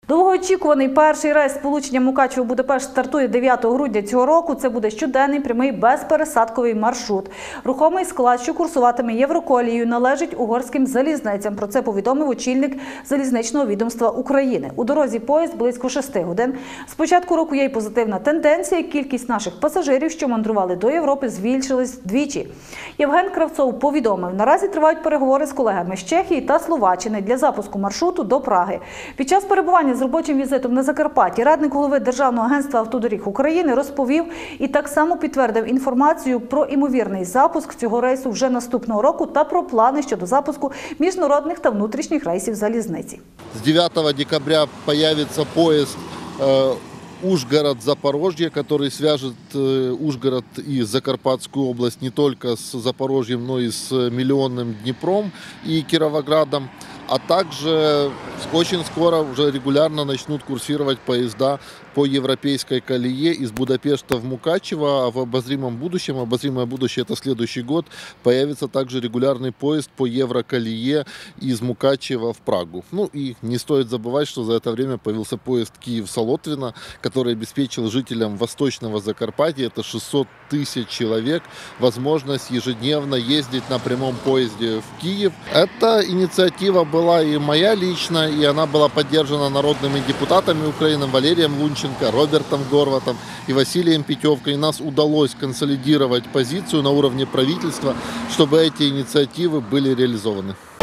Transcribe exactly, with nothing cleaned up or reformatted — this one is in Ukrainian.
Довгоочікуваний перший рейс сполучення Мукачево-Будапешт стартує дев'ятого грудня цього року. Це буде щоденний прямий безпересадковий маршрут. Рухомий склад, що курсуватиме Євроколією, належить угорським залізницям. Про це повідомив очільник залізничного відомства України. У дорозі поїзд близько шести годин. З початку року є й позитивна тенденція. Кількість наших пасажирів, що мандрували до Європи, збільшилась вдвічі. Євген Кравцов повідомив, наразі тривають переговори з колегами з Чехії та Словаччини для запуску маршруту до Праги. Під час перебування з робочим візитом на Закарпатті радник голови Державного агентства автодоріг України розповів і так само підтвердив інформацію про імовірний запуск цього рейсу вже наступного року та про плани щодо запуску міжнародних та внутрішніх рейсів залізниці. З дев'ятого декабря появится поезд Ужгород-Запорожье, который свяжет Ужгород и Закарпатскую область не только с Запорожьем, но и с миллионным Днепром и Кировоградом. А также очень скоро уже регулярно начнут курсировать поезда по европейской колее из Будапешта в Мукачево, а в обозримом будущем, обозримое будущее это следующий год, появится также регулярный поезд по евроколее из Мукачева в Прагу. Ну и не стоит забывать, что за это время появился поезд Киев-Солотвино, который обеспечил жителям Восточного Закарпатья, это шестьсот тысяч человек, возможность ежедневно ездить на прямом поезде в Киев. Эта инициатива была и моя лично, и она была поддержана народными депутатами Украины Валерием Лунченко, Робертом Горватом и Василием Петевкой. И нас удалось консолидировать позицию на уровне правительства, чтобы эти инициативы были реализованы.